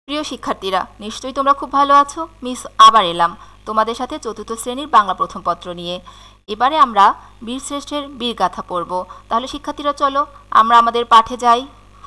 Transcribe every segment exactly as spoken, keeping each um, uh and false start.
প্রিয় শিক্ষার্থীরা, নিশ্চয়ই তোমরা খুব ভালো আছো। মিস আবার এলাম তোমাদের সাথে চতুর্থ শ্রেণীর বাংলা প্রথম পত্র নিয়ে। এবারে আমরা বীরশ্রেষ্ঠের বীরগাথা পড়ব। তাহলে শিক্ষার্থীরা চলো আমরা আমাদের পাঠে যাই।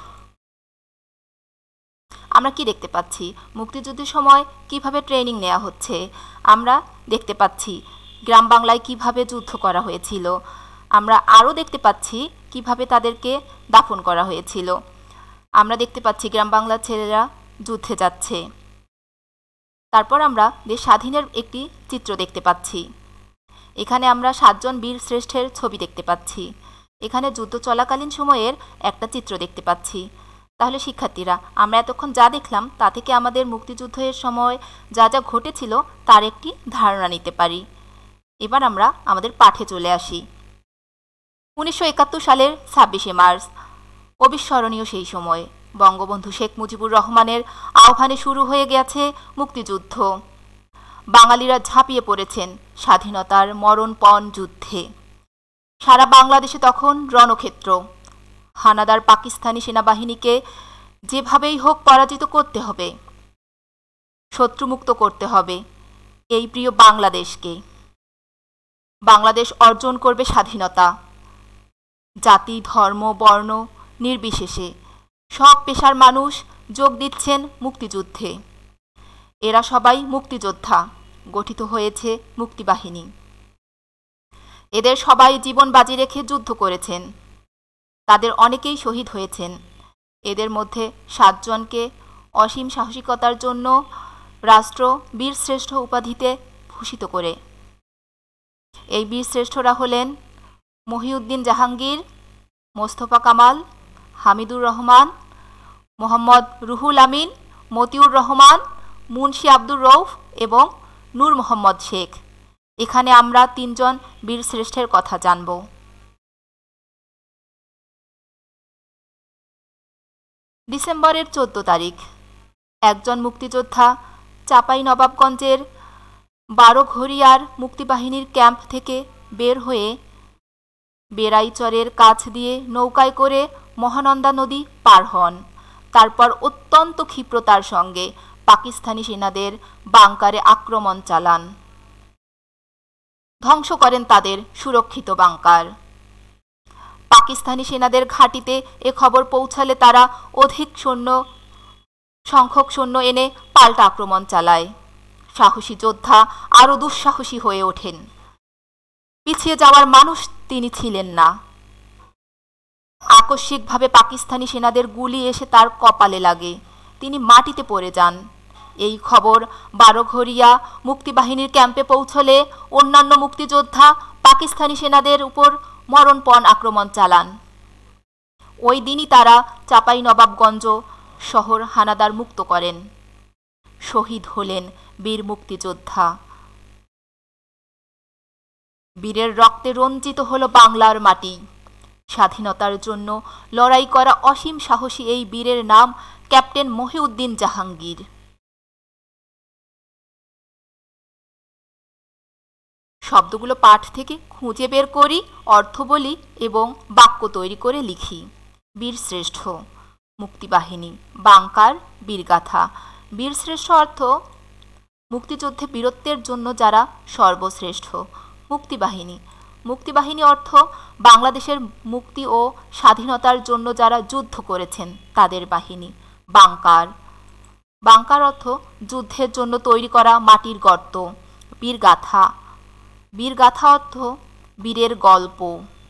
আমরা কি দেখতে পাচ্ছি? মুক্তিযুদ্ধের সময় কিভাবে ট্রেনিং নেওয়া হচ্ছে। আমরা দেখতে পাচ্ছি গ্রাম বাংলায় কিভাবে যুদ্ধ করা হয়েছিল। আমরা আরও দেখতে পাচ্ছি কিভাবে তাদেরকে দাফন করা হয়েছিল। আমরা দেখতে পাচ্ছি গ্রাম বাংলার ছেলেরা যুদ্ধে যাচ্ছে। তারপর আমরা দেশ স্বাধীনের একটি চিত্র দেখতে পাচ্ছি। এখানে আমরা সাতজন বীর শ্রেষ্ঠের ছবি দেখতে পাচ্ছি। এখানে যুদ্ধ চলাকালীন সময়ের একটা চিত্র দেখতে পাচ্ছি। তাহলে শিক্ষার্থীরা, আমরা এতক্ষণ যা দেখলাম তা থেকে আমাদের মুক্তিযুদ্ধের সময় যা যা ঘটেছিল তার একটি ধারণা নিতে পারি। এবার আমরা আমাদের পাঠে চলে আসি। উনিশশো একাত্তর সালের ছাব্বিশে মার্চ, অবিস্মরণীয় সেই সময়। বঙ্গবন্ধু শেখ মুজিবুর রহমানের আহ্বানে শুরু হয়ে গেছে মুক্তিযুদ্ধ। বাঙালিরা ঝাঁপিয়ে পড়েছেন স্বাধীনতার মরণপণ যুদ্ধে। সারা বাংলাদেশে তখন রণক্ষেত্র। হানাদার পাকিস্তানি সেনাবাহিনীকে যেভাবেই হোক পরাজিত করতে হবে, শত্রুমুক্ত করতে হবে এই প্রিয় বাংলাদেশকে। বাংলাদেশ অর্জন করবে স্বাধীনতা। জাতি, ধর্ম, বর্ণ নির্বিশেষে সব পেশার মানুষ যোগ দিচ্ছেন মুক্তিযুদ্ধে। এরা সবাই মুক্তিযোদ্ধা। গঠিত হয়েছে মুক্তিবাহিনী। এদের সবাই জীবন বাজি রেখে যুদ্ধ করেছেন। তাদের অনেকেই শহীদ হয়েছেন। এদের মধ্যে সাতজনকে অসীম সাহসিকতার জন্য রাষ্ট্র বীরশ্রেষ্ঠ উপাধিতে ভূষিত করে। এই বীরশ্রেষ্ঠরা হলেন মহিউদ্দিন জাহাঙ্গীর, মোস্তফা কামাল, হামিদুর রহমান, মোহাম্মদ রুহুল আমিন, মতিউর রহমান, মুন্সি আব্দুর রউফ এবং নূর মোহাম্মদ শেখ। এখানে আমরা তিনজন বীরশ্রেষ্ঠের কথা জানব। ডিসেম্বরের চোদ্দ তারিখ একজন মুক্তিযোদ্ধা চাঁপাইনবাবগঞ্জের বারোঘরিয়ার মুক্তিবাহিনীর ক্যাম্প থেকে বের হয়ে বেড়াইচরের কাছ দিয়ে নৌকায় করে মহানন্দা নদী পার হন। তারপর অত্যন্ত ক্ষিপ্রতার সঙ্গে পাকিস্তানি সেনাদের বাংকারে আক্রমণ চালান। ধ্বংস করেন তাদের সুরক্ষিত বাংকার। পাকিস্তানি সেনাদের ঘাঁটিতে এ খবর পৌঁছালে তারা অধিক সৈন্য সংখ্যক সৈন্য এনে পাল্টা আক্রমণ চালায়। সাহসী যোদ্ধা আরও দুঃসাহসী হয়ে ওঠেন। পিছিয়ে যাওয়ার মানুষ তিনি ছিলেন না। আকস্মিকভাবে পাকিস্তানি সেনাদের গুলি এসে তার কপালে লাগে। তিনি মাটিতে পড়ে যান। এই খবর বারোঘরিয়া মুক্তিবাহিনীর ক্যাম্পে পৌঁছলে অন্যান্য মুক্তিযোদ্ধা পাকিস্তানি সেনাদের উপর মরণপণ আক্রমণ চালান। ওই দিনই তারা চাঁপাইনবাবগঞ্জ শহর হানাদার মুক্ত করেন। শহীদ হলেন বীর মুক্তিযোদ্ধা। বীরের রক্তে রঞ্জিত হল বাংলার মাটি। স্বাধীনতার জন্য লড়াই করা অসীম সাহসী এই বীরের নাম ক্যাপ্টেন মহিউদ্দিন জাহাঙ্গীর। শব্দগুলো পাঠ থেকে খুঁজে বের করি, অর্থ বলি এবং বাক্য তৈরি করে লিখি। বীরশ্রেষ্ঠ, মুক্তিবাহিনী, বাংকার, বীরগাথা। বীরশ্রেষ্ঠ অর্থ মুক্তিযুদ্ধে বীরত্বের জন্য যারা সর্বশ্রেষ্ঠ। মুক্তিবাহিনী, মুক্তিবাহিনী অর্থ বাংলাদেশের মুক্তি ও স্বাধীনতার জন্য যারা যুদ্ধ করেছেন তাদের বাহিনী। বাংকার, বাংকার অর্থ যুদ্ধের জন্য তৈরি করা মাটির গর্ত। বীরগাথা, বীরগাথা অর্থ বীরের গল্প।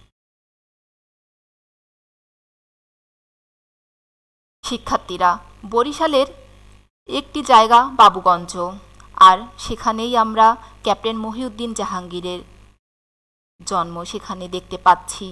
শিক্ষার্থীরা, বরিশালের একটি জায়গা বাবুগঞ্জ, আর সেখানেই আমরা ক্যাপ্টেন মহিউদ্দিন জাহাঙ্গীরের জন্ম সেখানে দেখতে পাচ্ছি।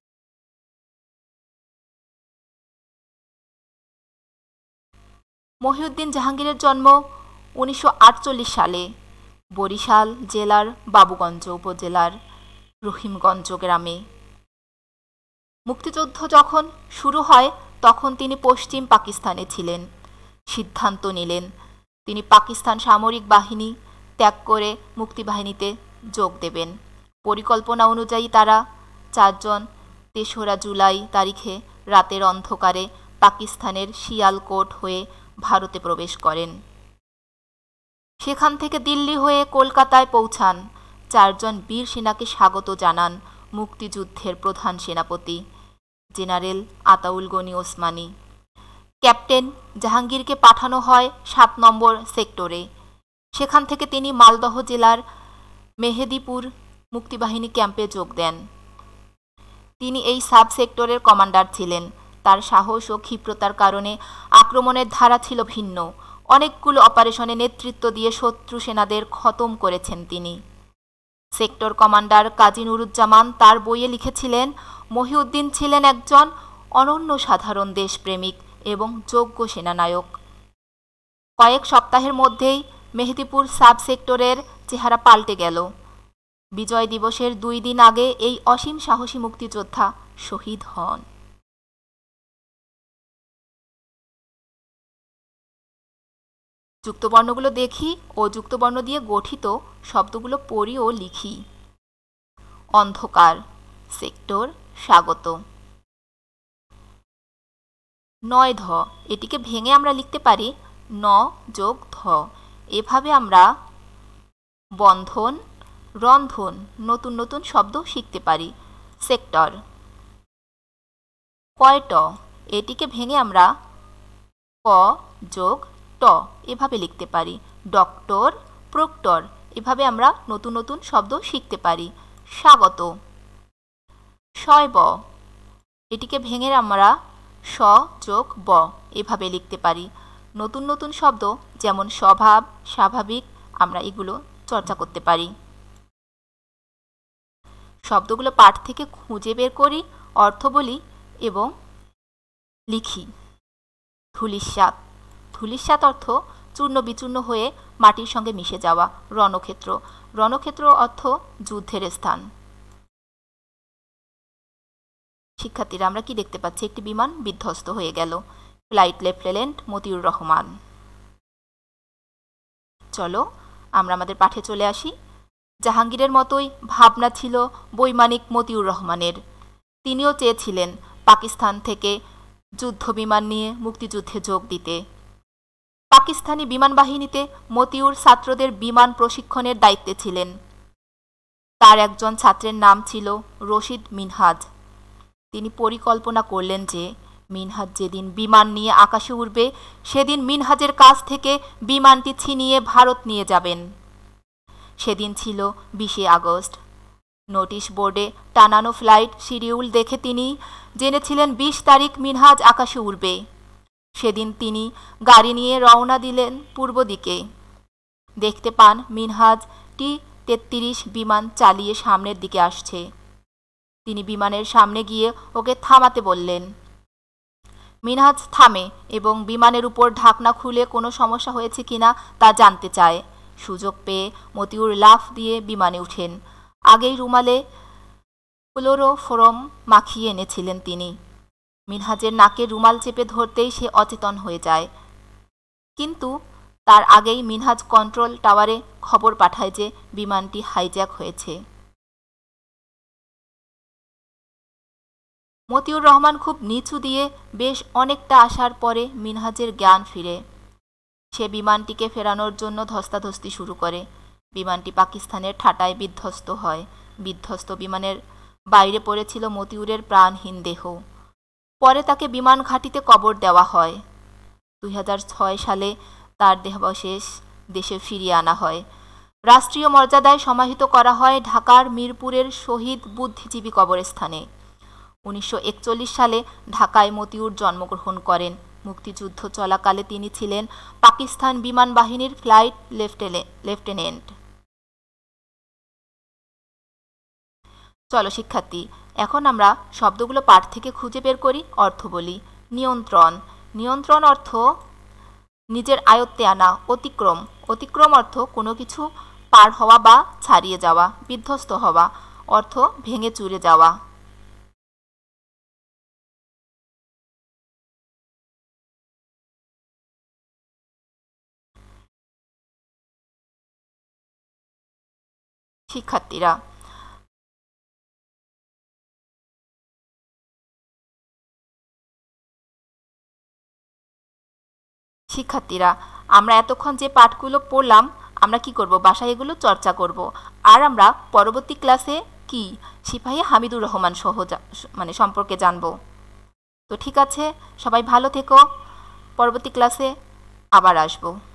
মহিউদ্দিন জাহাঙ্গীরের জন্ম উনিশশো আটচল্লিশ সালে বরিশাল জেলার বাবুগঞ্জ উপজেলার রহিমগঞ্জ গ্রামে। মুক্তিযুদ্ধ যখন শুরু হয় তখন তিনি পশ্চিম পাকিস্তানে ছিলেন। সিদ্ধান্ত নিলেন তিনি পাকিস্তান সামরিক বাহিনী ত্যাগ করে মুক্তিবাহিনীতে যোগ দেবেন। পরিকল্পনা অনুযায়ী তারা চারজন তেসরা জুলাই তারিখে রাতের অন্ধকারে পাকিস্তানের শিয়ালকোট হয়ে ভারতে প্রবেশ করেন। সেখান থেকে দিল্লি হয়ে কলকাতায় পৌঁছান। চারজন বীর সেনাকে স্বাগত জানান মুক্তিযুদ্ধের প্রধান সেনাপতি জেনারেল আতাউল গনি ওসমানী। ক্যাপ্টেন জাহাঙ্গীরকে পাঠানো হয় সাত নম্বর সেক্টরে। সেখান থেকে তিনি মালদহ জেলার মেহেদিপুর মুক্তিবাহিনী ক্যাম্পে যোগ দেন। তিনি এই সাব সেক্টরের কমান্ডার ছিলেন। তার সাহস ও ক্ষিপ্রতার কারণে আক্রমণের ধারা ছিল ভিন্ন। অনেকগুলো অপারেশনে নেতৃত্ব দিয়ে শত্রু সেনাদের খতম করেছেন তিনি। সেক্টর কমান্ডার কাজী নুরুজ্জামান তার বইয়ে লিখেছিলেন, মহিউদ্দিন ছিলেন একজন অনন্য সাধারণ দেশপ্রেমিক এবং যোগ্য সেনানায়ক। কয়েক সপ্তাহের মধ্যেই মেহেদিপুর সাব সেক্টরের চেহারা পাল্টে গেল। বিজয় দিবসের দুই দিন আগে এই অসীম সাহসী মুক্তিযোদ্ধা শহীদ হন। যুক্তবর্ণগুলো দেখি ও যুক্তবর্ণ দিয়ে গঠিত শব্দগুলো পড়ি ও লিখি। অন্ধকার, সেক্টর, স্বাগত। নয় ধ, এটিকে ভেঙে আমরা লিখতে পারি ন যোগ ধ। এভাবে আমরা বন্ধন, রন্ধন, নতুন নতুন শব্দ শিখতে পারি। সেক্টর। কয় ট, এটিকে ভেঙে আমরা ক যোগ ট এভাবে লিখতে পারি। ডক্টর, প্রক্টর, এভাবে আমরা নতুন নতুন শব্দ শিখতে পারি। স্বাগত। শয় ব, এটিকে ভেঙে আমরা স যোগ ব এভাবে লিখতে পারি। নতুন নতুন শব্দ যেমন স্বভাব, স্বাভাবিক, আমরা এগুলো চর্চা করতে পারি। শব্দগুলো পাঠ থেকে খুঁজে বের করি, অর্থ বলি এবং লিখি। ধূলিসাৎ। ধূলিসাৎ অর্থ চূর্ণ বিচূর্ণ হয়ে মাটির সঙ্গে মিশে যাওয়া। রণক্ষেত্র। রণক্ষেত্র অর্থ যুদ্ধের স্থান। শিক্ষার্থীরা, আমরা কি দেখতে পাচ্ছি? একটি বিমান বিধ্বস্ত হয়ে গেল। Flight lieutenant Motiur Rahman. চলো আমরা আমাদের পাঠে চলে আসি। জাহাঙ্গীরের মতোই ভাবনা ছিল বৈমানিক মতিউর রহমানের। তিনিও চেয়েছিলেন পাকিস্তান থেকে যুদ্ধ বিমান নিয়ে মুক্তিযুদ্ধে যোগ দিতে। পাকিস্তানি বিমান বাহিনীতে মতিউর ছাত্রদের বিমান প্রশিক্ষণের দায়িত্বে ছিলেন। তার একজন ছাত্রের নাম ছিল রশিদ মিনহাজ। তিনি পরিকল্পনা করলেন যে মিনহাজ যেদিন বিমান নিয়ে আকাশে উড়বে সেদিন মিনহাজের কাছ থেকে বিমানটি ছিনিয়ে ভারত নিয়ে যাবেন। সেদিন ছিল বিশে আগস্ট। নোটিশ বোর্ডে টানানো ফ্লাইট শিডিউল দেখে তিনি জেনেছিলেন বিশ তারিখ মিনহাজ আকাশে উড়বে। সেদিন তিনি গাড়ি নিয়ে রওনা দিলেন পূর্ব দিকে। দেখতে পান মিনহাজ টি তেত্রিশ বিমান চালিয়ে সামনের দিকে আসছে। তিনি বিমানের সামনে গিয়ে ওকে থামাতে বললেন। মিনহাজ থামে এবং বিমানের উপর ঢাকনা খুলে কোনো সমস্যা হয়েছে কিনা তা জানতে চায়। সুযোগ পেয়ে মতিউর লাফ দিয়ে বিমানে উঠেন। আগেই রুমালে ক্লোরোফর্ম মাখিয়ে এনেছিলেন তিনি। মিনহাজের নাকে রুমাল চেপে ধরতেই সে অচেতন হয়ে যায়। কিন্তু তার আগেই মিনহাজ কন্ট্রোল টাওয়ারে খবর পাঠায় যে বিমানটি হাইজ্যাক হয়েছে। মতিউর রহমান খুব নিচু দিয়ে বেশ অনেকটা আসার পরে মিনহাজের জ্ঞান ফিরে। সে বিমানটিকে ফেরানোর জন্য ধস্তাধস্তি শুরু করে। বিমানটি পাকিস্তানের ঠাটায় বিধ্বস্ত হয়। বিধ্বস্ত বিমানের বাইরে পড়েছিল মতিউরের প্রাণহীন দেহ। পরে তাকে বিমান ঘাঁটিতে কবর দেওয়া হয়। দুই হাজার ছয় সালে তার দেহাবশেষ দেশে ফিরিয়ে আনা হয়। রাষ্ট্রীয় মর্যাদায় সমাহিত করা হয় ঢাকার মিরপুরের শহীদ বুদ্ধিজীবী কবরস্থানে। উনিশশো একচল্লিশ সালে ঢাকায় মতিউর জন্মগ্রহণ করেন। মুক্তিযুদ্ধ চলাকালে তিনি ছিলেন পাকিস্তান বিমান বাহিনীর ফ্লাইট লেফটেন্যান্ট। চলো শিক্ষার্থী, এখন আমরা শব্দগুলো পাঠ থেকে খুঁজে বের করি, অর্থ বলি। নিয়ন্ত্রণ। নিয়ন্ত্রণ অর্থ নিজের আয়ত্তে আনা। অতিক্রম। অতিক্রম অর্থ কোনো কিছু পার হওয়া বা ছাড়িয়ে যাওয়া। বিধ্বস্ত হওয়া অর্থ ভেঙে চুরে যাওয়া। শিক্ষার্থীরা, শিক্ষার্থীরা, আমরা এতক্ষণ যে পাঠগুলো পড়লাম আমরা কি করব, বাসায় এগুলো চর্চা করব। আর আমরা পরবর্তী ক্লাসে কি সিপাহী হামিদুর রহমান সহ মানে সম্পর্কে জানব। তো ঠিক আছে, সবাই ভালো থেকো, পরবর্তী ক্লাসে আবার আসবো।